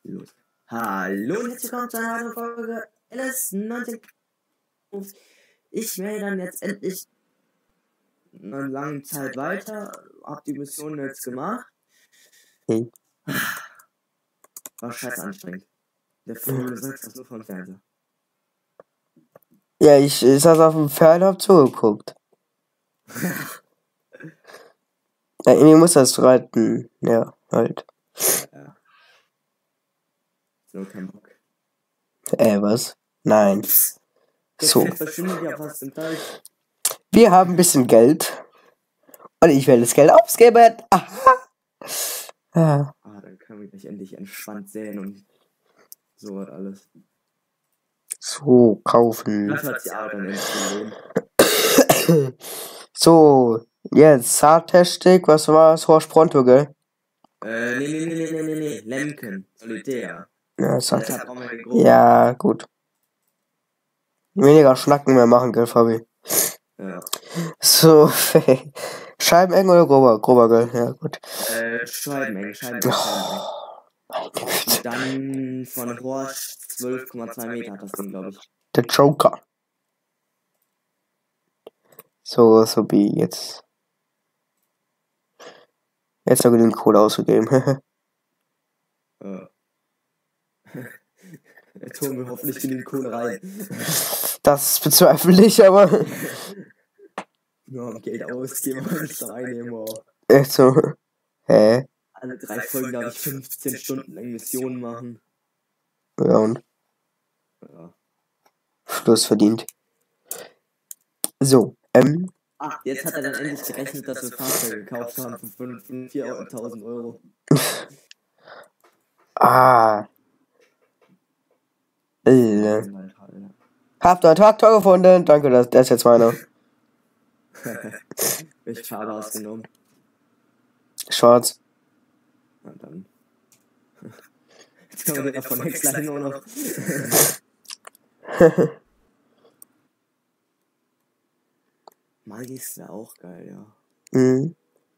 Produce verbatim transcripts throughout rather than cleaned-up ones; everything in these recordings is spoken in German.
Los. Hallo und herzlich willkommen zu einer neuen Folge L S neunzehn. Ich wäre dann jetzt endlich eine lange Zeit weiter, hab die Mission jetzt gemacht. Hm. War scheiße anstrengend. Der Vogel sagt das nur vom Fernseher. Ja, ich, ich saß auf dem Pferd und hab zugeguckt. Ja, irgendwie muss das reiten. Ja, halt. Ja. So, kein Bock. Äh, was? Nein. So. Ja fast im Teich. Wir haben ein bisschen Geld. Und ich werde das Geld ausgeben. Aha. Ja. Ah, dann können wir gleich endlich entspannt säen und so was alles. So, kaufen. Das hat die Arbeit dann endlich gesehen. So, jetzt Zarttestig, was war's? Horst Pronto, gell? Äh, nee, nee, nee, nee, nee, nee, nee. Lemken. Solitär. Ja, Zart Deshalb brauchen wir den groben. ja, gut. Weniger Schnacken mehr machen, gell, Fabi? Ja. So, Scheibeneng oder grober? Grober, gell? Ja, gut. Äh, Scheibeneng, Scheibeneng, Scheibeneng. Meine Güte. Dann von Horst zwölf Komma zwei Meter hat das Ding, glaube ich. Der Joker. So, so wie jetzt. Jetzt noch genügend Kohle ausgegeben. Äh. Jetzt holen wir hoffentlich genügend Kohle rein. Das bezweifle ich, aber. Nur am Geld ausgeben und nicht reinnehmen. Oh. Echt so. Hä? Alle drei Folgen darf ich fünfzehn Stunden lang Missionen machen. Ja, und? Ja. Schluss verdient. So, ähm. Ah, jetzt hat er dann endlich gerechnet, dass wir Fahrzeuge gekauft haben für viertausend Euro. Ah. Äh. Habt ihr einen Traktor gefunden? Danke, das, das ist jetzt meiner. Welche Farbe hast du genommen? Schwarz. Na dann. Jetzt kommen wir von Häcksler hin auch noch. Magis wäre auch geil, ja. Mhm.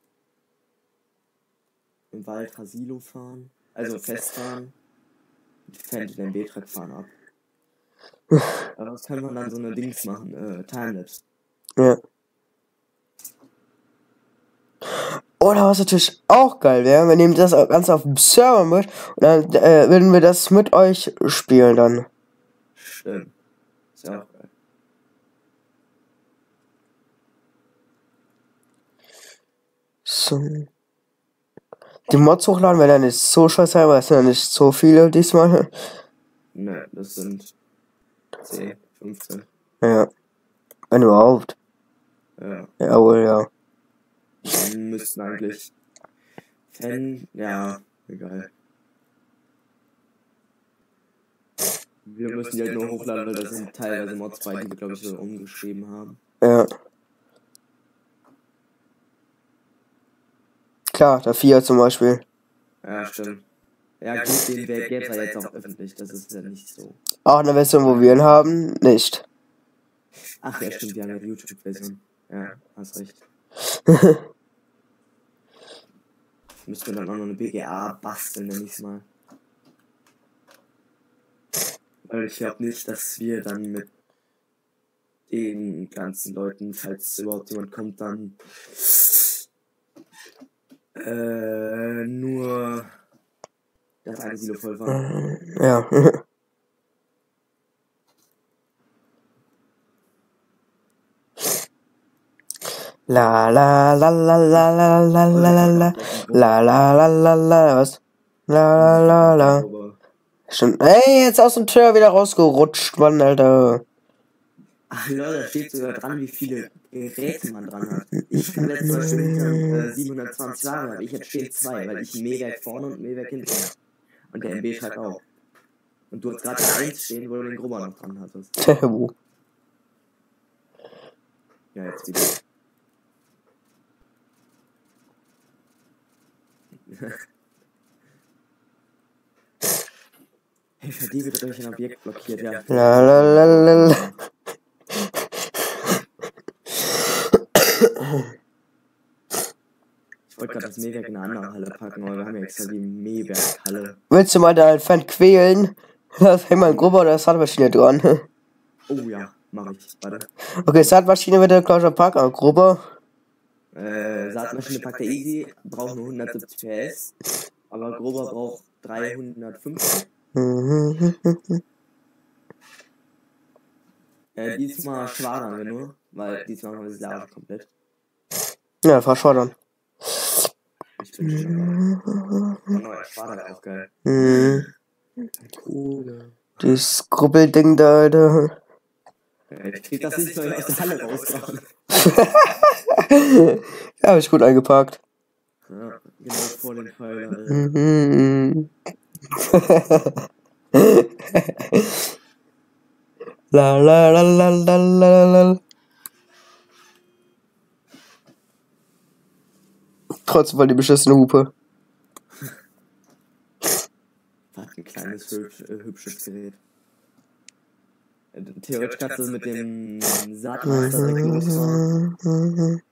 Im Wald Hasilo fahren. Also festfahren. Fände den B-Track fahren ab. Aber was kann man dann so eine Dings machen? Äh, Timelapse. Ja. Oder was natürlich auch geil wäre, wir nehmen das Ganze auf dem Server mit und dann äh, würden wir das mit euch spielen dann. Stimmt. Ist ja auch geil. So. Die Mods hochladen werden ja nicht so scheiße, weil es sind ja nicht so viele diesmal. Ne, das sind zehn, fünfzehn. Ja. Wenn überhaupt. Ja. Jawohl, ja. Dann müssten eigentlich Fan, ja, egal. Wir müssen die halt nur hochladen, weil das sind teilweise Mods bei, die wir, glaube ich, so umgeschrieben haben. Ja. Klar, der vier zum Beispiel. Ja, stimmt. Ja, gut, den gäbe es ja jetzt auch öffentlich, das ist ja nicht so. Auch eine Version, wo wir ihn haben, nicht. Ach ja, stimmt, wir haben ja die YouTube-Version. Ja, hast recht. Müssen wir dann auch noch eine B G A basteln, nenn ich's mal. Weil ich glaube nicht, dass wir dann mit den ganzen Leuten, falls überhaupt jemand kommt, dann äh, nur das eine Silo voll fahren. Ja. La la la la la la la la la la la la la la la was? La la la la. Schon. Ey, jetzt aus dem Tür wieder rausgerutscht, Mann, Alter. Ach Leute, da steht sogar dran, wie viele Geräte man dran hat. Ich habe jetzt zum Beispiel äh, siebenhundertzwanzig Wagen, aber ich jetzt stehen zwei, weil ich Mähwerk vorne und Mähwerk hinten habe. Und der M B-Schlag auch. Und du hast gerade eins stehen, wo du den Grubber noch dran hattest. Wo? Ja, jetzt wieder. Hey, für die wird durch ein Objekt blockiert, ja. La la la la la. Ich wollte gerade das Mähwerk in eine andere Halle packen, aber wir haben ja extra die Mähwerkhalle. Willst du mal deinen Fan quälen? Da hängt mal ein Gruber oder Saatmaschine dran. Oh ja, mach ich. Warte. Okay, Saatmaschine wird der Klauscher Park, aber Gruber. Äh, Saatmaschine packt der Easy, braucht nur hundertsiebzig P S, aber Grober braucht dreihundertfünfzig. äh, diesmal schwadern wir nur, weil diesmal haben wir das Lager komplett. Ja, fahr schwadern. Ich bin schon dabei. Oh, neuer Schwader auch geil. Mhm. Cool. Dieses Grubbelding da, Alter. Ich krieg das nicht so aus der Halle rausgehauen. Ja, hab ich gut eingepackt. Ja, genau vor den Pfeiler, Alter. Mhm. La la la la la la la. Trotzdem voll die beschissene Hupe. Was ein kleines, hübsch, äh, hübsches Gerät. Äh, Theoretisch kannst du es mit dem Saatmaster direkt losfahren.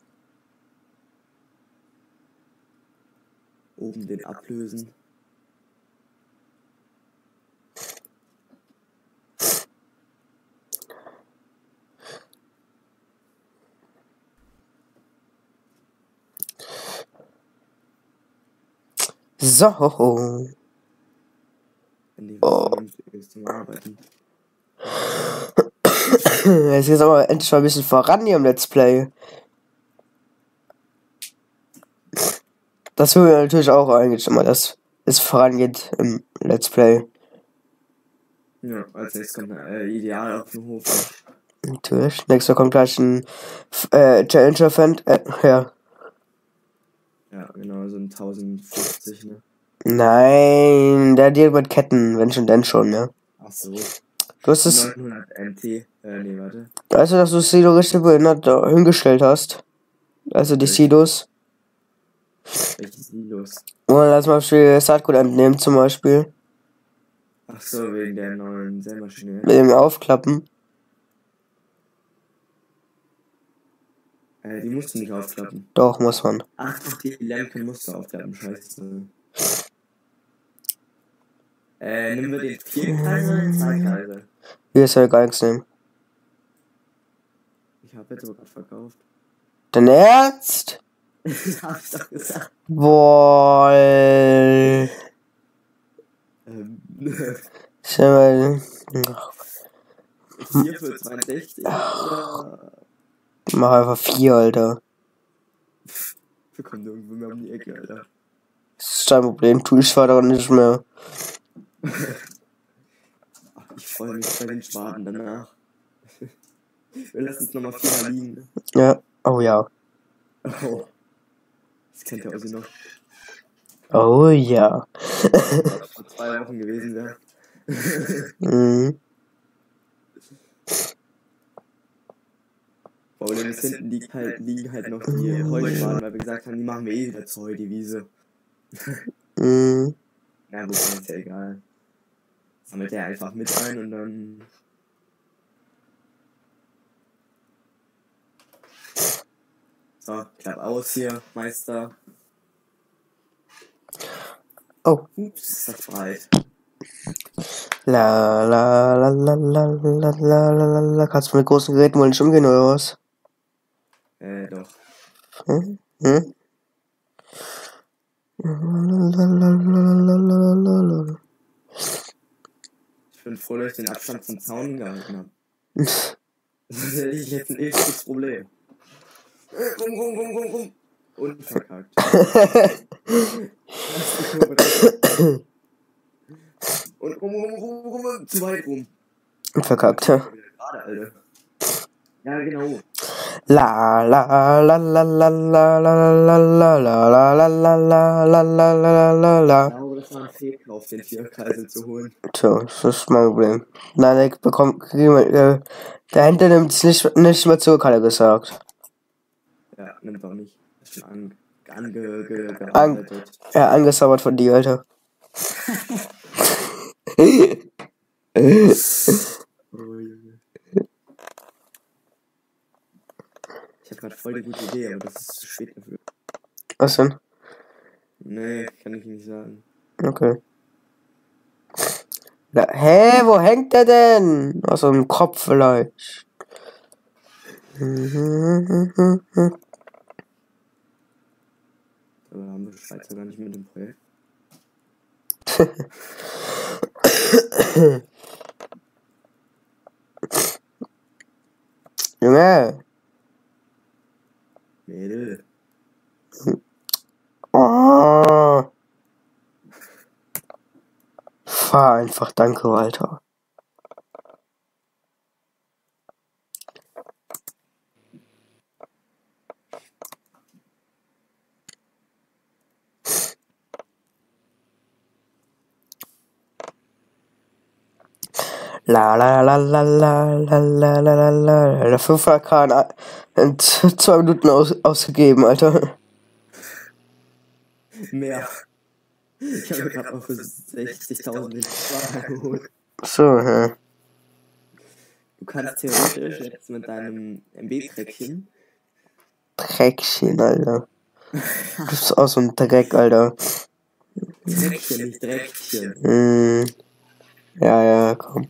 Oben den ablösen. So. Wenn die was vernünftig ist zum Arbeiten. Jetzt geht's aber endlich mal ein bisschen voran hier im Let's Play. Das will wir natürlich auch eigentlich immer, dass es vorangeht im Let's Play. Ja, als nächstes kommt äh, ideal auf dem Hof. Natürlich. Nächster kommt gleich ein äh, Challenger-Fan. Äh, ja. Ja, genau, so ein tausendfünfzig, ne? Nein, der Deal mit Ketten, wenn schon, denn schon, ne? Ach so. Du hast es. neunhundert M T. Äh, nee, warte. Weißt du, dass du Silo richtig behindert da hingestellt hast? Also die Silos. Welche Silos? Und lass mal viel Saatgut entnehmen zum Beispiel. Ach so, wegen der neuen Sämaschine. Mit dem Aufklappen. Äh, die musst du nicht aufklappen. Doch, muss man. Ach doch, die Lampen musst du aufklappen, scheiße. Äh, nehmen wir den Vierkreise oder den Zweikreise? Hier ist ja gar nichts nehmen. Ich hab jetzt aber gerade verkauft. Dein Ernst? Das hab ich doch gesagt. Boah. Ähm, Schau mal. vier für zweiundsechzig oder... Mach einfach vier, Alter. Wir kommen irgendwo mehr um die Ecke, Alter. Das ist dein Problem, tu ich zwar doch nicht mehr. Ach, ich freue mich bei den Schwaden danach. Wir lassen es nochmal viermal liegen. Ne? Ja, oh ja. Oh. Das kennt ihr also noch. Oh ja. Was vor zwei Wochen gewesen wäre. Mhm. Problem ist, hinten liegt halt, liegen halt noch die Heuschwaden, weil wir gesagt haben, die machen wir eh wieder zur Heudivise. Mhm. Ja, gut, ist ja egal. Sammelt er einfach mit ein und dann. So, klapp aus hier, Meister. Oh. Ups, ist das breit. La la la la la la la la la. Kannst du mit großen Geräten wohl nicht umgehen oder was? Äh, doch. Hm? Hm? Ich bin froh, dass ich den Abstand zum Zaun gehalten habe. Das hätte ich jetzt ein echtes Problem. Rum, rum, rum, rum, rum. Und verkackt. Und rum, rum, rum, rum, rum, zu weit rum. Verkackt, ja. Gerade, Alter. Ja, genau. La la la la la la la la la la la la la la la la la la la. Ich glaube, das war ein Fehlkauf, den Vierkreisel zu holen. Tja, das ist mein Problem. Nein, ich bekomme, äh, der Händler nimmt es nicht, nicht mehr zurück, hat er gesagt. Ja, nimmt auch nicht. Ist schon ange, ange, ge, An, gearbeitet. ja, angesabbert von dir, Alter. Oh, Junge. Ich hab grad voll die gute Idee, aber das ist zu spät dafür. Was denn? Nee, kann ich nicht sagen. Okay. Na, hä, wo hängt der denn? Aus dem Kopf vielleicht. Aber haben wir Schweizer gar nicht mit dem Projekt. Junge. Mädel. Oh. Fahr einfach, danke, Walter. La la la la la la la la la la la fünfhundert in zwei Minuten aus, ausgegeben, Alter. Mehr. Ich habe gerade noch für sechzigtausend den Schwager geholt. So, ja. Du kannst theoretisch jetzt mit deinem M B-Träckchen. Dreckchen, Alter. Du bist auch so ein Dreck, Alter. Dreckchen, nicht Dreckchen. Mm. Ja, ja, komm.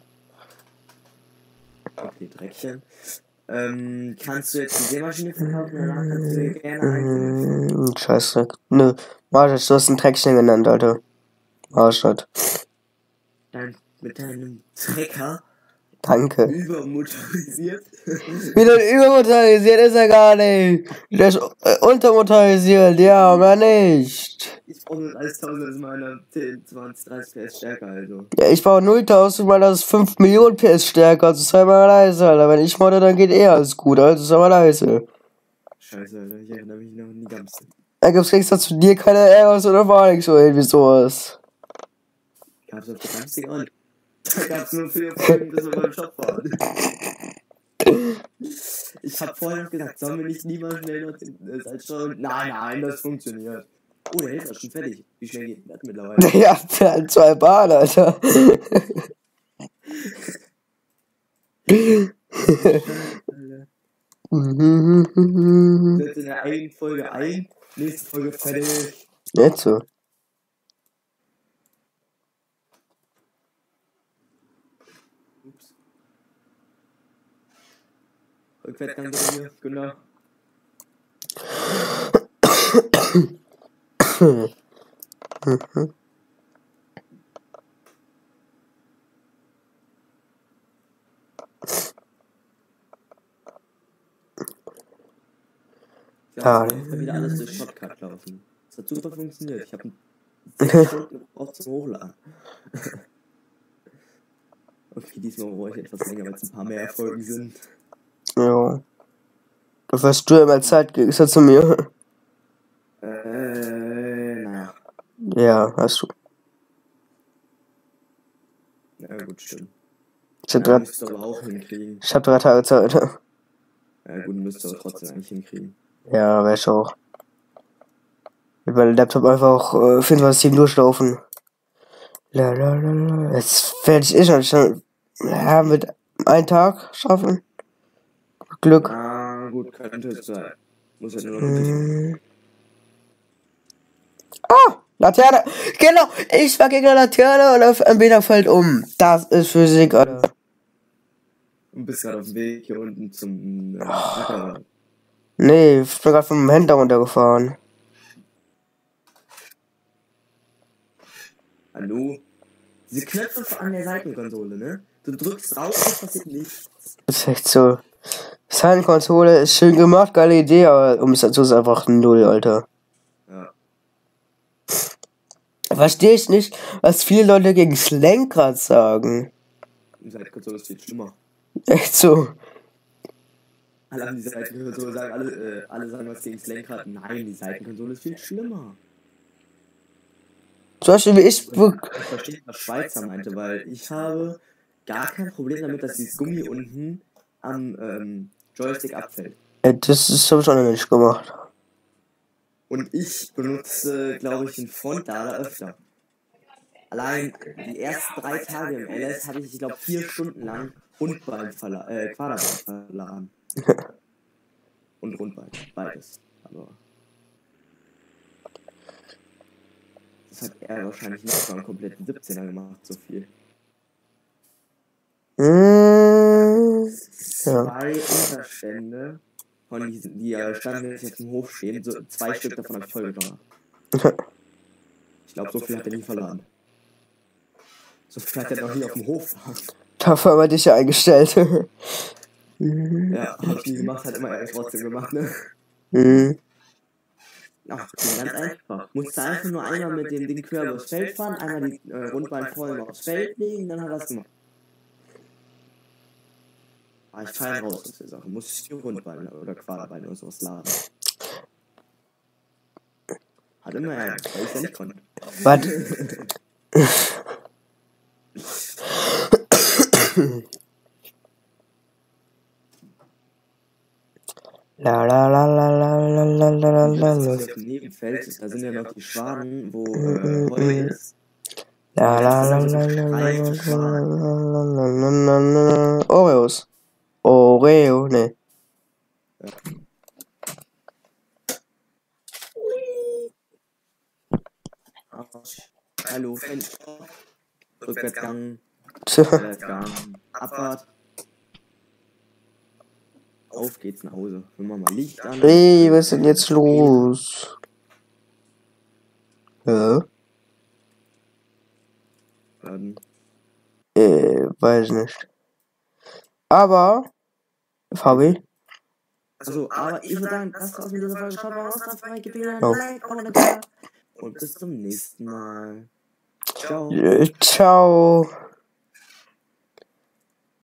Okay, Dreckchen. Ähm, kannst du jetzt die Sämaschine verkaufen? Danach kannst du dir gerne einkaufen. Mm, Scheiße. Nö. Marsch, du hast ein Dreckchen genannt, Alter. Marsch, halt. Dein, mit deinem Trecker Danke. übermotorisiert. Wie denn übermotorisiert ist er gar nicht. Der ist äh, untermotorisiert, ja, mehr nicht. Ich brauche nur alles tausend, das ist meiner zehn, zwanzig, dreißig P S stärker, also. Ja, ich baue nulltausend, weil das ist fünf Millionen P S stärker, also sei mal leise, Alter. Wenn ich modde, dann geht eh alles gut, also sei mal leise. Scheiße, Alter, ich erinnere mich noch nie ganz. Da gibt's extra zu dir keine Ärgers oder war nichts oder irgendwie sowas. Gab's auf der Samstag an. Da gab's nur vier Folgen, bis wir beim Shop waren. Ich hab vorher noch gesagt, sollen wir nicht lieber schnell noch den Salzstreuer? Nein, nein, das funktioniert. Oh, der Hälfte ist schon fertig. Wie schnell geht das mittlerweile? Ja, der hat zwei Bahnen, Alter. Setzt in der einen Folge ein, nächste Folge fertig. Nicht so. Ups. Rückwärtsgang bitte hier, genau. Ja, auf jeden Fall wieder alles durch Shotcut laufen. Das hat super funktioniert. Ich habe sechs Stunden gebraucht zum Hochladen. Okay, diesmal brauche ich etwas länger, weil es ein paar mehr Erfolge sind. Ja. Du wirst du immer Zeit gegensatz zu mir. Äh, naja. Ja, hast du. Ja, gut, stimmt. Ich hab Ja, drei, müsst ihr aber auch hinkriegen. ich hab drei Tage Zeit. Ja, gut, müsst ihr aber trotzdem eigentlich hinkriegen. Ja, wär ich auch. Mit meinem Laptop einfach äh, vierundzwanzig sieben durchlaufen. La, la, la, la. Jetzt fertig ist schon. schon. Ja, mit einem Tag schaffen. Glück. Ah, gut, könnte es sein. Muss ja nur noch Mm. Ah, Laterne. Genau, ich war gegen eine Laterne und auf ein Meter fällt um. Das ist Physik, Alter. Und bist gerade auf dem Weg hier unten zum äh, Acker. Nee, ich bin gerade vom Händler runtergefahren. Hallo? Diese Knöpfe an der Seitenkonsole, ne? Du drückst drauf, es passiert nichts. Das ist echt so. Silent-Konsole ist schön gemacht, geile Idee, aber Umsetzung ist einfach null, Alter. Ja. Verstehe ich nicht, was viele Leute gegen das Lenkrad sagen. Die Seitenkonsole ist viel schlimmer. Echt so. Alle haben die Seitenkonsole sagen, alle, äh, alle sagen was gegen das Lenkrad. Nein, die Seitenkonsole ist viel schlimmer. Zum Beispiel wie ich. Ich verstehe, was Schweizer meinte, weil ich habe gar kein Problem damit, dass dieses Gummi unten am ähm, Joystick abfällt. Äh, das ist hab ich auch noch nicht gemacht. Und ich benutze, glaube ich, den Frontlader öfter. Allein die ersten drei Tage im L S habe ich, ich glaube, vier Stunden lang Rundbein verla äh, Quaderbein verladen. Und Rundbein, beides. Aber Das hat er wahrscheinlich nicht mal einen kompletten siebzehner gemacht, so viel. Mmh, Zwei Unterstände von diesen, die äh, standen jetzt im Hof stehen, so zwei Stück davon habe ich voll gemacht. Ich glaube, so viel hat er nie verladen. So viel hat er noch nie auf dem Hof gemacht. Dafür haben wir dich ja eingestellt. Ja, hab ich nie gemacht, hat immer er trotzdem gemacht, ne? Mhm. Ach, ganz einfach. Musste einfach nur einmal mit dem Ding quer übers Feld fahren, einmal die äh, Rundbeinfolge aufs Feld legen, dann hat er es gemacht. Ah, ich fein raus aus der Sache. Muss ich die Rundbeine oder Quaderbeine oder sowas laden. Hat immer er, weil ich ja nicht konnte. Was? La la la la la la la la la la. Auf dem Nebenfeld, da sind ja noch die Schwanen, wo äh, Heu ist. La la la la la la la la. Oreos. Oreo, ne. Hallo, Fenster. Rückwärtsgang. Rückwärtsgang. Abfahrt. Auf geht's nach Hause. Wenn man mal Licht an. Hey, was ist denn jetzt los? Ja? Werden. Äh, weiß nicht. Aber, Fabi? Also, aber ich würde sagen, das war's mit dieser Folge. Schaut mal raus, dann gebt mir Oh. ein Like oder eine Kommentar. Und bis zum nächsten Mal. Ciao. Äh, ciao.